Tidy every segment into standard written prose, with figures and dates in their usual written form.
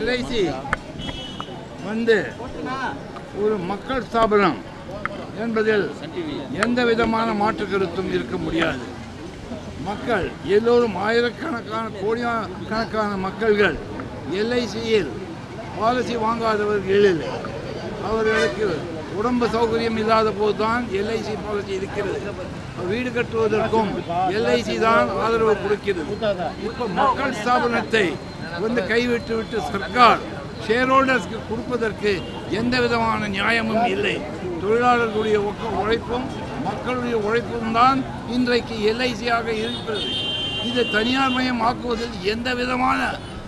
LIC வந்து ஒரு மக்கள் ஸ்தாபனம் என்பதில் எந்த விதமான மாற்று கருத்தும் இருக்க முடியாது. மக்கள் எல்லோரும் ஆயிரக்கணக்கான கோடிக்கணக்கான மக்கள்கள் எல்ஐசியில் பாலிசி வாங்காதவர்களில் அவர்களுக்கு உடம்பு சௌகரியம் இல்லாத போதுதான் எல்ஐசி பாலிசி இருக்கிறது. வீடு கட்டுவதற்கும் எல்ஐசி தான் ஆதரவு கொடுக்கிறது. இப்போ மக்கள் ஸ்தாபனத்தை கைவிட்டு சர்க்கார் ஷேர் ஹோல்டர்ஸ்க்கு கொடுப்பதற்கு எந்த விதமான நியாயமும் இல்லை. தொழிலாளர்களுடைய உழைப்பும் மக்களுடைய உழைப்பும் தான் இன்றைக்கு எல்ஐசியாக இருக்கிறது. இது தனியார் மயம் ஆக்குவதில் எந்த விதமான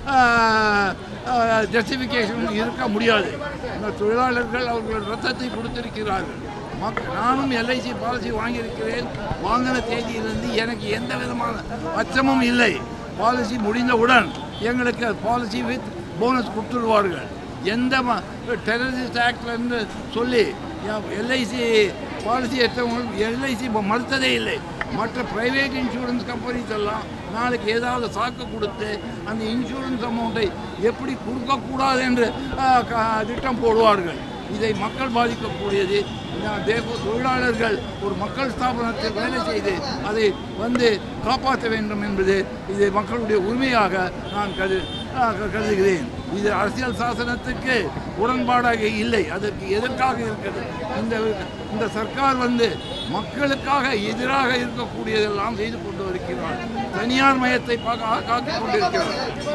ஜஸ்டிஃபிகேஷனும் இருக்க முடியாது. இந்த தொழிலாளர்கள் அவர்கள் ரத்தத்தை கொடுத்திருக்கிறார்கள். நானும் எல்ஐசி பாலிசி வாங்கியிருக்கிறேன். வாங்கின தேதியிலிருந்து எனக்கு எந்த விதமான அச்சமும் இல்லை. பாலிசி முடிந்தவுடன் எங்களுக்கு பாலிசி வித் போனஸ் கொடுத்துருவார்கள். எந்த டெரரிஸ்ட் ஆக்ட்லேருந்து சொல்லி எல்ஐசி பாலிசி எடுத்தவங்க எல்ஐசி மறுத்ததே இல்லை. மற்ற ப்ரைவேட் இன்சூரன்ஸ் கம்பெனிஸ் எல்லாம் நாளைக்கு ஏதாவது சாக்கு கொடுத்து அந்த இன்சூரன்ஸ் அமௌண்ட்டை எப்படி கொடுக்கக்கூடாது என்று திட்டம் போடுவார்கள். இதை மக்கள் பாதிக்கக்கூடியது. தொழிலாளர்கள் ஒரு மக்கள் ஸ்தாபனத்தில் வேலை செய்து அதை காப்பாற்ற வேண்டும் என்பது இது மக்களுடைய உரிமையாக நான் கருதுகிறேன். இது அரசியல் சாசனத்துக்கு உடன்பாடாக இல்லை. அதற்கு எதற்காக இருக்கிறது? இந்த சர்க்கார் மக்களுக்காக எதிராக இருக்கக்கூடியதெல்லாம் செய்து கொண்டு வருகிறார். தனியார் மயத்தை காத்துக் கொண்டிருக்கிறார்.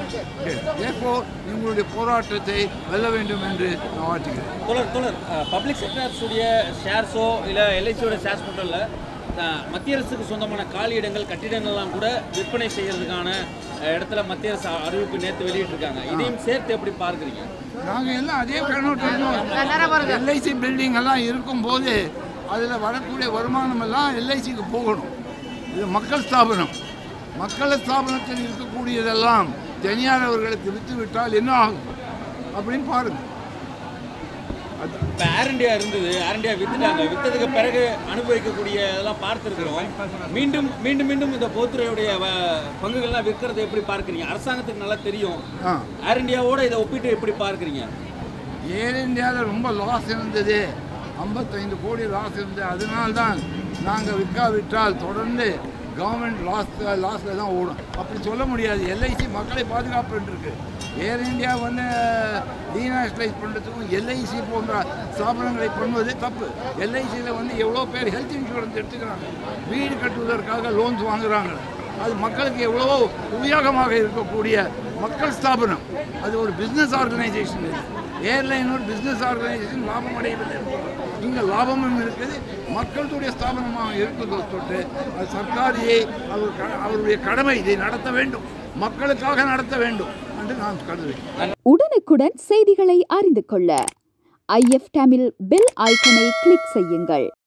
உங்களுடைய போராட்டத்தை வெல்ல வேண்டும் என்று நான் வாழ்த்துகிறேன். பப்ளிக் செக்டர்ஸுடைய ஷேர்ஸோ இல்லை எல்ஐசியோட ஷேர்ஸ் மட்டும் இல்லை, மத்திய அரசுக்கு சொந்தமான காலி இடங்கள் கட்டிடங்கள்லாம் கூட விற்பனை செய்யறதுக்கான இடத்துல மத்திய அரசு அறிவிப்பு நேற்று வெளியிட்டிருக்காங்க. இதையும் சேர்த்து எப்படி பார்க்குறீங்க? நாங்கள் எல்லாம் அதே கண்ணோட்டம். எல்ஐசி பில்டிங் எல்லாம் இருக்கும்போது அதில் வரக்கூடிய வருமானம் எல்லாம் எல்ஐசிக்கு போகணும். இது மக்கள் ஸ்தாபனம். மக்கள் ஸ்தாபனத்தில் இருக்கக்கூடியதெல்லாம் தனியார் அவர்களுக்கு விற்றுவிட்டால் என்ன ஆகும் அப்படின்னு பாருங்கள். இப்போ ஏர் இண்டியா இருந்தது, ஏர் இண்டியா விற்றுட்டாங்க. விற்றதுக்கு பிறகு அனுபவிக்கக்கூடிய இதெல்லாம் பார்த்துருக்குறோம். மீண்டும் மீண்டும் மீண்டும் இந்த பொதுத்துறையுடைய பங்குகள்லாம் விற்கிறத எப்படி பார்க்குறீங்க? அரசாங்கத்துக்கு நல்லா தெரியும். ஏர் இண்டியாவோட இதை ஒப்பிட்டு எப்படி பார்க்குறீங்க? ஏர் இண்டியாவில் ரொம்ப லாஸ் இருந்தது, 55 கோடி லாஸ் இருந்தது. அதனால்தான் நாங்கள் விற்காவிட்டால் தொடர்ந்து கவர்மெண்ட் லாஸில் தான் ஓடும். அப்படி சொல்ல முடியாது. எல்ஐசி மக்களை பாதுகாப்பு இருக்கு. ஏர் இண்டியா டீநேஷனலைஸ் பண்ணுறதுக்கும் எல்ஐசி போன்ற ஸ்தாபனங்களை பண்ணுவது தப்பு. எல்ஐசியில் எவ்வளோ பேர் ஹெல்த் இன்சூரன்ஸ் எடுத்துக்கிறாங்க, வீடு கட்டுவதற்காக லோன்ஸ் வாங்குகிறாங்க. அது மக்களுக்கு எவ்வளோ உபயோகமாக இருக்கக்கூடிய மக்கள் ஸ்தாபனம். அது ஒரு பிஸ்னஸ் ஆர்கனைசேஷன். ஏர்லைன் ஒரு பிஸ்னஸ் ஆர்கனைசேஷன் லாபம் அடையவில்லை. இங்கே லாபமும் இருக்குது, மக்களுடைய ஸ்தாபனமாக இருக்குது. தொட்டு அது சர்க்காரியை அவருடைய கடமை இதை நடத்த வேண்டும், மக்களுக்காக நடத்த வேண்டும் என்று நான் கருதுவேன். உடனுக்குடன் செய்திகளை அறிந்து கொள்ள IF தமிழ் பெல் ஐக்கனை கிளிக் செய்யுங்கள்.